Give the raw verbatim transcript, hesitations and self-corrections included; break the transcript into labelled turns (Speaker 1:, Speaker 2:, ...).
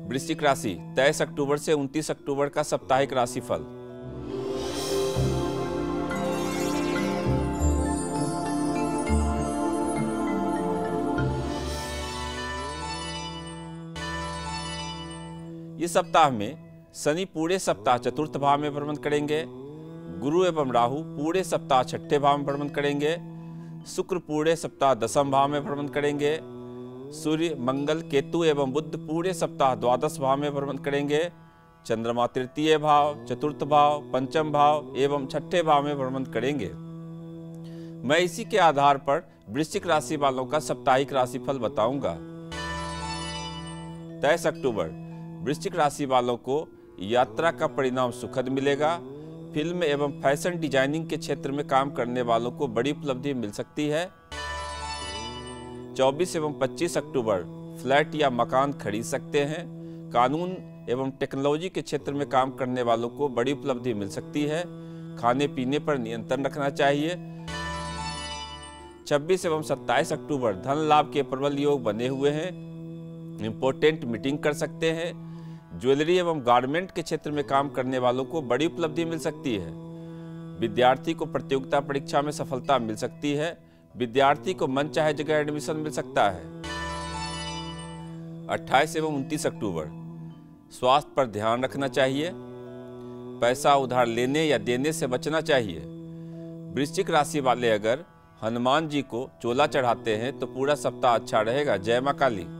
Speaker 1: वृश्चिक राशि तेईस अक्टूबर से उनतीस अक्टूबर का साप्ताहिक राशिफल। इस सप्ताह में शनि पूरे सप्ताह चतुर्थ भाव में भ्रमण करेंगे। गुरु एवं राहु पूरे सप्ताह छठे भाव में भ्रमण करेंगे। शुक्र पूरे सप्ताह दसम भाव में भ्रमण करेंगे। सूर्य, मंगल, केतु एवं बुध पूरे सप्ताह द्वादश भाव में भ्रमण करेंगे। चंद्रमा तृतीय भाव, चतुर्थ भाव, पंचम भाव एवं छठे भाव में भ्रमण करेंगे। मैं इसी के आधार पर वृश्चिक राशि वालों का साप्ताहिक राशिफल बताऊंगा। तेईस अक्टूबर वृश्चिक राशि वालों को यात्रा का परिणाम सुखद मिलेगा। फिल्म एवं फैशन डिजाइनिंग के क्षेत्र में काम करने वालों को बड़ी उपलब्धि मिल सकती है। चौबीस एवं पच्चीस अक्टूबर फ्लैट या मकान खरीद सकते हैं। कानून एवं टेक्नोलॉजी के क्षेत्र में काम करने वालों को बड़ी उपलब्धि मिल सकती है। खाने पीने पर नियंत्रण रखना चाहिए। छब्बीस एवं सत्ताईस अक्टूबर धन लाभ के प्रबल योग बने हुए हैं। इंपॉर्टेंट मीटिंग कर सकते हैं। ज्वेलरी एवं गारमेंट के क्षेत्र में काम करने वालों को बड़ी उपलब्धि मिल सकती है। विद्यार्थी को प्रतियोगिता परीक्षा में सफलता मिल सकती है। विद्यार्थी को मनचाहे जगह एडमिशन मिल सकता है। अट्ठाईस एवं उनतीस अक्टूबर स्वास्थ्य पर ध्यान रखना चाहिए। पैसा उधार लेने या देने से बचना चाहिए। वृश्चिक राशि वाले अगर हनुमान जी को चोला चढ़ाते हैं तो पूरा सप्ताह अच्छा रहेगा। जय मां काली।